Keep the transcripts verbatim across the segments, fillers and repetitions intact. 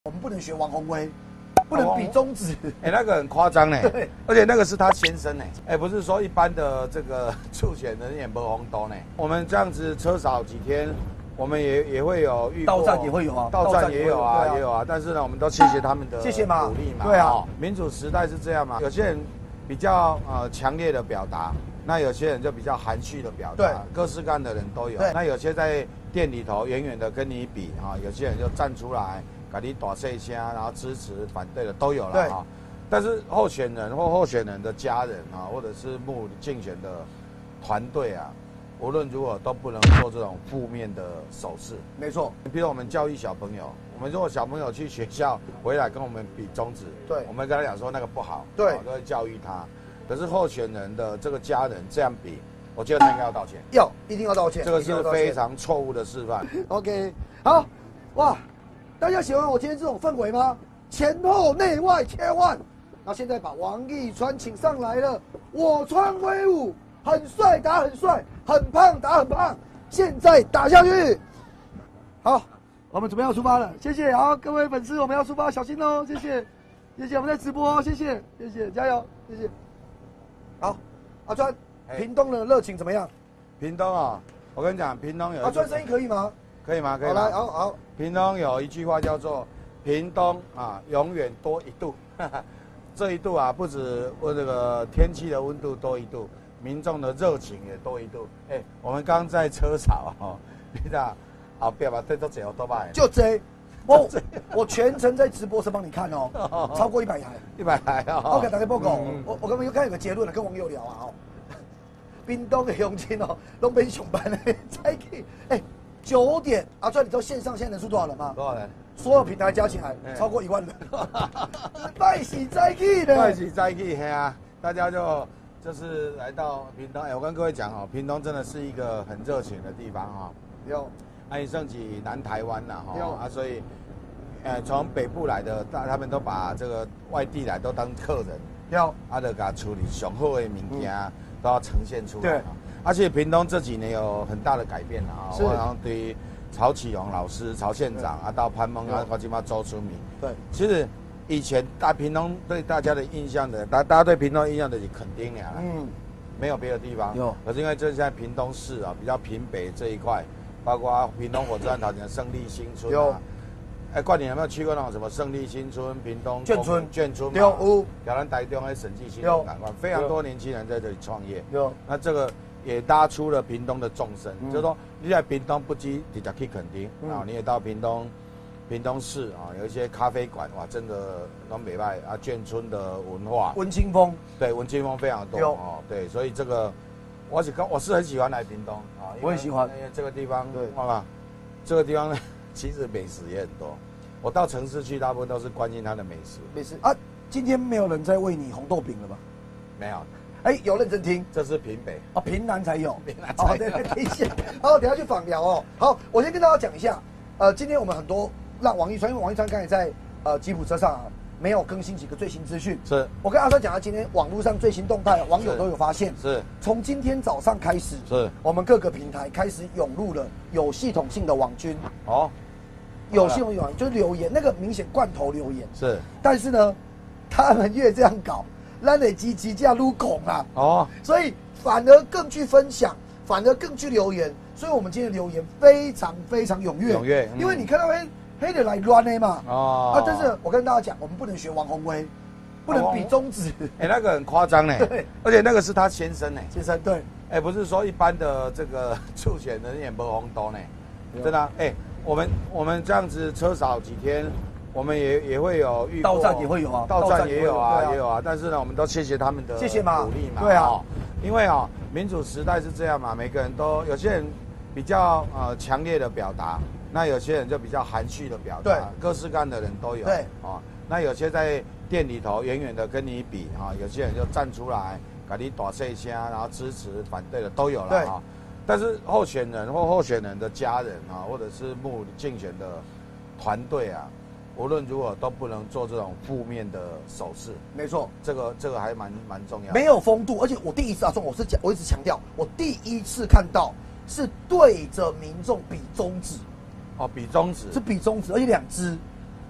我们不能学王宏威，不能比中指。 哎、欸，那个很夸张呢，而且那个是他先生呢，哎、欸，不是说一般的这个助选人也没红刀呢。我们这样子车少几天，我们也也会有遇过， 到站也会有啊， 到站也有啊，也有 啊, 也有啊。但是呢，我们都谢谢他们的谢谢嘛鼓励嘛， 对啊、 哦，民主时代是这样嘛，有些人比较呃强烈的表达。那有些人就比较含蓄的表达，各式各样的人都有。那有些在店里头远远的跟你比啊，有些人就站出来，给你大声一下，然后支持、反对的都有了哈。但是候选人或候选人的家人啊，或者是幕竞选的团队啊，无论如何都不能做这种负面的手势。 没错， 比如我们教育小朋友，我们如果小朋友去学校回来跟我们比中指，对，我们跟他讲说那个不好，对，都会教育他。可是候选人的这个家人这样比，我觉得他应该要道歉， 要一定要道歉， 这个是非常错误的示范。 OK， 好，哇，大家喜欢我今天这种氛围吗？前后内外切换，那现在把王一川请上来了，我川威武，很帅打很帅，很胖打很胖，现在打下去。好，我们准备要出发了，谢谢。好，各位粉丝，我们要出发，小心哦，谢谢，谢谢，我们在直播，谢谢，谢谢，加油，谢谢。好，阿川，屏东的热情怎么样？ 屏东啊，我跟你讲，屏东有阿川声音可以吗？ 可以吗？可以。 好来，好好。 屏东有一句话叫做“屏东啊，永远多一度”。这一度啊，不止我这个天气的温度多一度，民众的热情也多一度。哎、欸，我们刚刚在车潮哦，你看，后边嘛，这都只有多摆。 就这。我我全程在直播室帮你看哦，超过一百台， 一百台啊。 OK， 大家报告，我我刚刚又看有个结论了，跟网友聊啊哦，屏东的乡亲哦，都没上班嘞，才去哎九点，阿川，你知道线上现在人数多少人吗？ 多少人？ 所有平台加起来超过一万人，拜喜在去的， 拜喜在去，嘿啊，大家就就是来到屏东，哎，我跟各位讲哦，屏东真的是一个很热情的地方哈， 有。 安盛起南台湾呐，哈啊，所以，呃，从北部来的，大他们都把这个外地来都当客人， 要啊，就给他处理上好的物件，嗯、都要呈现出来。对，而且屏东这几年有很大的改变啊，我然后对于曹启荣老师、曹县长啊，到潘孟啊，或者嘛周春米，对，其实以前大屏东对大家的印象的，大大家对屏东印象的是垦丁呀，嗯，没有别的地方，有，可是因为这现在屏东市啊，比较屏北这一块。包括屏东火车站头前的胜利新村啊，哎，冠霖有没有去过那种什么胜利新村、屏东眷村、眷村嘛？有，叫咱台中的审计新村港湾，非常多年轻人在这里创业。有，那这个也搭出了屏东的众生，嗯、就是说你在屏东不羁直接去垦丁啊，你也到屏东、屏东市啊，有一些咖啡馆哇，真的很美外啊，眷村的文化， 文青风， 对，文青风非常多哦，对，所以这个。我是我是很喜欢来屏东啊， 我也喜欢， 因为这个地方，对，好吧，这个地方呢，其实美食也很多。我到城市去，大部分都是关心它的美食。 美食啊，今天没有人在喂你红豆饼了吧？ 没有。 哎，有认真听， 这是屏北哦，屏南才有， 屏南才有。 对对，等一下，好，等下去访聊哦。好，我先跟大家讲一下，呃，今天我们很多让王一川，因为王一川刚才在呃吉普车上啊。没有更新几个最新资讯，是我跟阿川讲，他今天网络上最新动态，网友都有发现，是从今天早上开始，是我们各个平台开始涌入了有系统性的网军，哦，有系统性网就是留言，那个明显罐头留言是，但是呢，他们越这样搞，咱得积极加撸拱啊，哦，所以反而更具分享，反而更具留言，所以我们今天的留言非常非常踊跃，踊跃，因为你看到哎。黑的来乱的嘛，哦，啊！但是我跟大家讲，我们不能学王宏威，不能比中指。 哎，那个很夸张呢，对，而且那个是他先生呢， 先生对， 哎，不是说一般的这个助选人也没红刀呢，真的，哎，我们我们这样子车少几天，我们也也会有遇到站也会有啊， 到站也有啊，也有啊，但是呢，我们都谢谢他们的谢谢嘛， 鼓励嘛， 对啊， 因为啊，民主时代是这样嘛，每个人都有些人比较呃强烈的表达。那有些人就比较含蓄的表达，各式各样的人都有。对啊，那有些在店里头远远的跟你比啊，有些人就站出来，给你大声一下，然后支持、反对的都有了啊。但是候选人或候选人的家人啊，或者是幕竞选的团队啊，无论如何都不能做这种负面的手势。没错，这个这个还蛮蛮重要。没有风度，而且我第一次啊，我是讲，我一直强调，我第一次看到是对着民众比中指。哦，比中指是比中指，而且两只，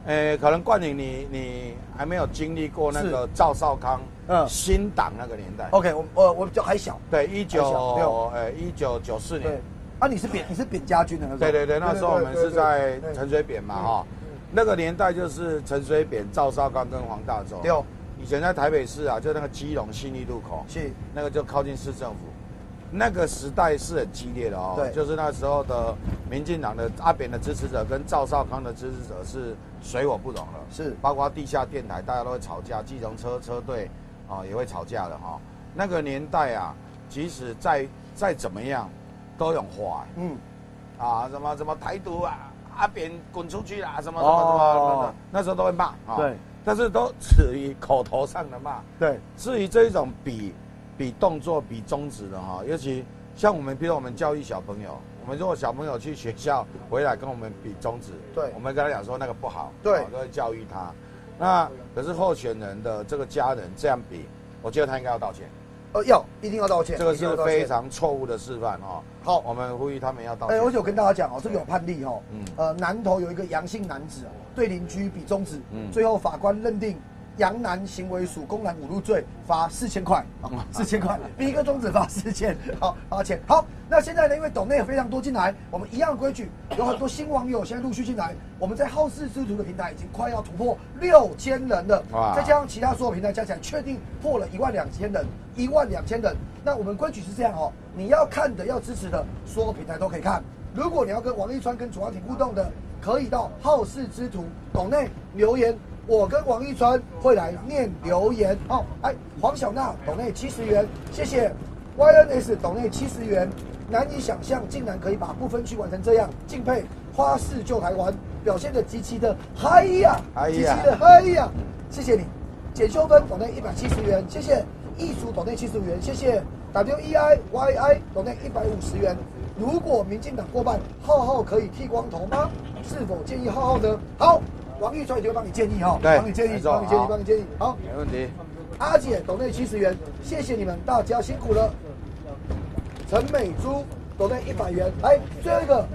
呃，可能冠廷你你还没有经历过那个赵少康嗯新党那个年代。 OK， 我我我比较还小。 对，一九呃一九九四年。 对。啊，你是扁你是扁家军的那时候。 对对对，那时候我们是在陈水扁嘛哈，那个年代就是陈水扁、赵少康跟黄大洲。 对。 以前在台北市啊，就那个基隆信义路口，是那个就靠近市政府。那个时代是很激烈的哦，对，就是那时候的民进党的阿扁的支持者跟赵少康的支持者是水火不容了，是，包括地下电台大家都会吵架，计程车车队啊、哦、也会吵架的哈、哦。那个年代啊，即使再再怎么样，都有话，嗯，啊什么什么台独啊，阿扁滚出去啦，什么什么什么，哦、那时候都会骂啊，哦、对，但是都止于口头上的骂，对，至于这一种比。比动作比中指的哈，尤其像我们，比如我们教育小朋友，我们如果小朋友去学校回来跟我们比中指，对，我们跟他讲说那个不好，对，都会教育他。那可是候选人的这个家人这样比，我觉得他应该要道歉。 呃，要一定要道歉， 这个是非常错误的示范哦。好，我们呼吁他们要道歉。 哎，而且我跟大家讲哦，这个有判例哦，嗯，呃，南投有一个杨姓男子对邻居比中指，嗯，最后法官认定。杨男行为属公然侮辱罪，罚四千块，四千块，比一个中指罚四千，好，罚钱。好，那现在呢，因为抖内有非常多进来，我们一样的规矩，有很多新网友现在陆续进来，我们在好事之徒的平台已经快要突破六千人了，再加上其他所有平台加起来，确定破了一万两千人，一万两千人。那我们规矩是这样哦，你要看的、要支持的，所有平台都可以看。如果你要跟王一川、跟左耀廷互动的，可以到好事之徒抖内留言。我跟王一川会来念留言哦。哎，黄小娜抖内七十元，谢谢。Y N S 抖内七十元，难以想象竟然可以把不分区完成这样，敬佩花式救台湾，表现的极其的嗨呀，极其的嗨呀，谢谢你。简修芬抖内一百七十元，谢谢。艺术抖内七十五元，谢谢。W E I Y I 抖内一百五十元。如果民进党过半，浩浩可以剃光头吗？是否建议浩浩呢？好。王一川也就会帮你建议哈，帮你建议，帮你建议，帮你建议，好， 没问题。 阿姐抖内七十元，谢谢你们，大家辛苦了。陈美珠抖内一百元，来最后一个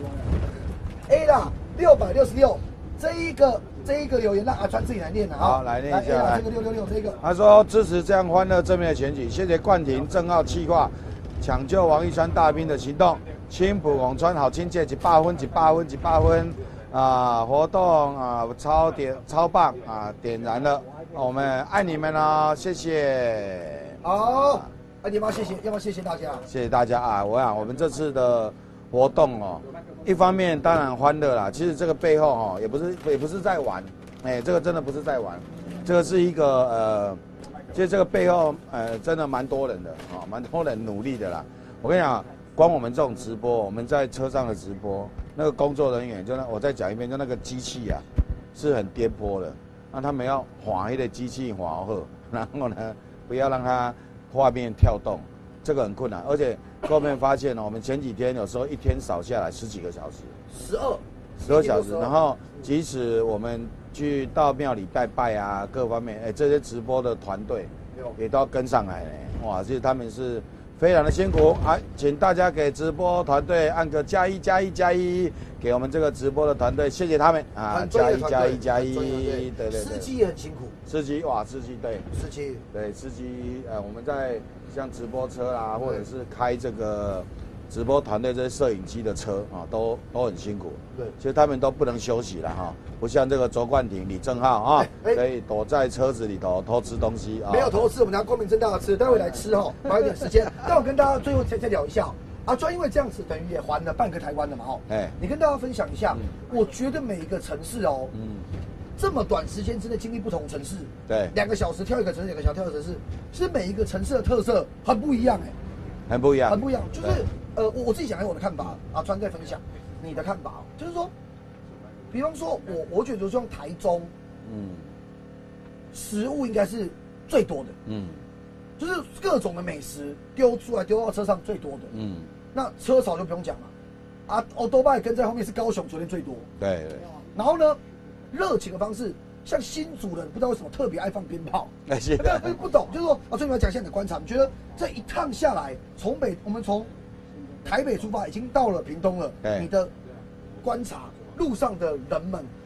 A 啦，六百六十六，这一个这一个留言让阿川自己来念了， 好，来念一下，来这个六六六这个。 他说支持这样欢乐正面的选举，谢谢冠廷正浩企划抢救王一川大兵的行动，青浦永川好亲切，一百分，一百分，一百分。啊，活动啊，超点超棒啊，点燃了，我们爱你们哦，谢谢。 好，爱你们，谢谢，要不要谢谢大家？ 谢谢大家啊！我想我们这次的活动哦，一方面当然欢乐啦，其实这个背后哦，也不是也不是在玩，哎，这个真的不是在玩，这个是一个呃，其实这个背后呃，真的蛮多人的啊，蛮多人努力的啦。我跟你讲。光我们这种直播，我们在车上的直播，那个工作人员就那我再讲一遍，就那个机器啊，是很颠簸的。那他们要滑一个机器滑好，然后呢，不要让它画面跳动，这个很困难。而且各位发现呢，我们前几天有时候一天扫下来十几个小时， 十二， 十二小时。然后即使我们去到庙里拜拜啊，各方面，哎，这些直播的团队也都要跟上来呢。哇，其实他们是。非常的辛苦啊，请大家给直播团队按个加一加一加一，给我们这个直播的团队，谢谢他们啊，加一加一加一，对对对。 司机也很辛苦， 司机哇，司机对， 司机对司机呃，我们在像直播车啦，或者是开这个直播团队这些摄影机的车啊，都都很辛苦。对，其实他们都不能休息了哈，不像这个周冠廷、李正浩啊，可以躲在车子里头偷吃东西啊。 没有偷吃，我们拿光明正大的吃，待会来吃哈，花一点时间。但我跟大家最后再再聊一下，阿川因为这样子等于也还了半个台湾了嘛哈。哎，你跟大家分享一下，我觉得每一个城市哦，嗯，这么短时间之内经历不同城市，对，两个小时跳一个城市，两个小时跳一个城市，其实每一个城市的特色很不一样哎， 很不一样， 很不一样。就是呃，我我自己讲一下我的看法，阿川再分享你的看法，就是说。比方说我，我觉得像台中，嗯，食物应该是最多的，嗯，就是各种的美食丢出来丢到车上最多的，嗯，那车少就不用讲了，啊，欧多拜跟在后面是高雄昨天最多， 对对， 然后呢，热情的方式，像新竹人不知道为什么特别爱放鞭炮， 那些不不懂，就是说啊，所以你要讲一下你的观察，你觉得这一趟下来，从北我们从台北出发，已经到了屏东了，你的观察。路上的人们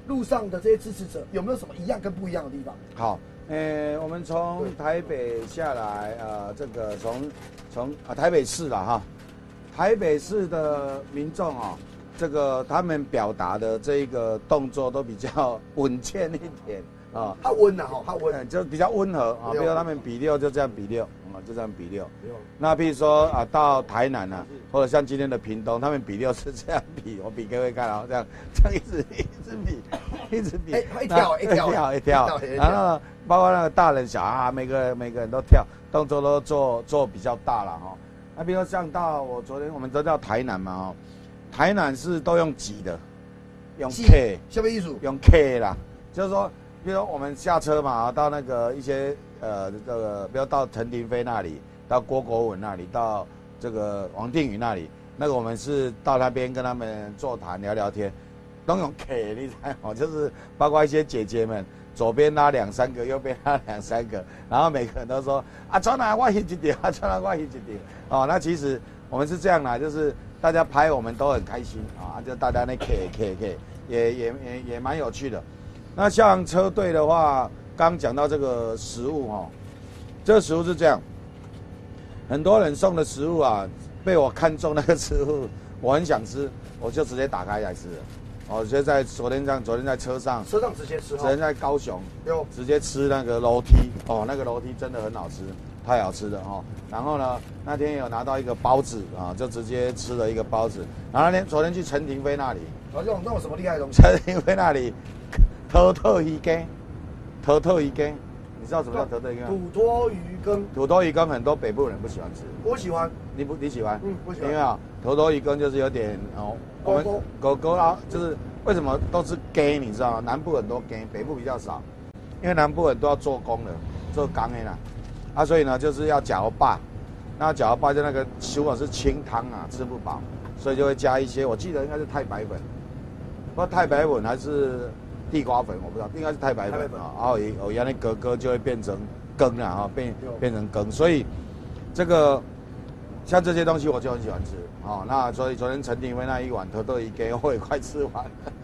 路上的这些支持者有没有什么一样跟不一样的地方？ 好，呃，我们从台北下来，呃，这个从从啊台北市了哈，台北市的民众啊、哦，这个他们表达的这个动作都比较稳健一点啊， 他温呐哈，他温， 就比较温和啊，比如他们比六就这样比六。就这样比六，那譬如说啊，到台南啊，或者像今天的屏东，他们比六是这样比，我比各位看啊，这样这样一直一直比，一直比， 哎、欸，一跳一跳一跳一跳，然后包括那个大人小孩啊，每个人每个人都跳，动作都做做比较大了哈。那比如说像到我昨天我们都到台南嘛哈，台南是都用挤的，用 K， 什么意思？ 用 K 啦，就是说，比如说我们下车嘛，到那个一些。呃，这个不要到陈廷飞那里，到郭国文那里，到这个王定宇那里，那个我们是到那边跟他们座谈聊聊天，都用 K， 你猜哦，就是包括一些姐姐们，左边拉两三个，右边拉两三个，然后每个人都说啊，转来我翕一点，啊，转来我翕一点，哦，那其实我们是这样啦，就是大家拍我们都很开心啊，就大家那 K K K， 也也也也蛮有趣的。那像车队的话。刚讲到这个食物哈，这个食物是这样，很多人送的食物啊，被我看中那个食物，我很想吃，我就直接打开来吃了。哦，直接在昨天上，昨天在车上， 车上直接吃， 昨天在高雄，直接吃那个楼梯，哦，那个楼梯真的很好吃，太好吃了哈。然后呢，那天有拿到一个包子啊，就直接吃了一个包子。然后那天昨天去陈廷飞那里， 哦，这种这种什么厉害的东西？ 陈廷飞那里，偷偷鱼羹。土托鱼羹，你知道什么叫土托鱼羹？ 土托鱼羹， 土托鱼羹很多北部人不喜欢吃。 我喜欢， 你不你喜欢？ 嗯，我喜欢。 因为啊，土托鱼羹就是有点哦，我们狗狗啊，就是为什么都是羹，你知道吗？南部很多羹，北部比较少，因为南部很多要做工的，做钢的啦，啊，所以呢就是要搅拌，那搅拌就那个如果是清汤啊，吃不饱，所以就会加一些，我记得应该是太白粉，不知道太白粉还是。地瓜粉我不知道，应该是太白粉啊，然后有原来格格就会变成羹了哈，变变成羹，所以这个像这些东西我就很喜欢吃啊。那所以昨天陈廷辉那一碗土豆鱼羹我也快吃完了。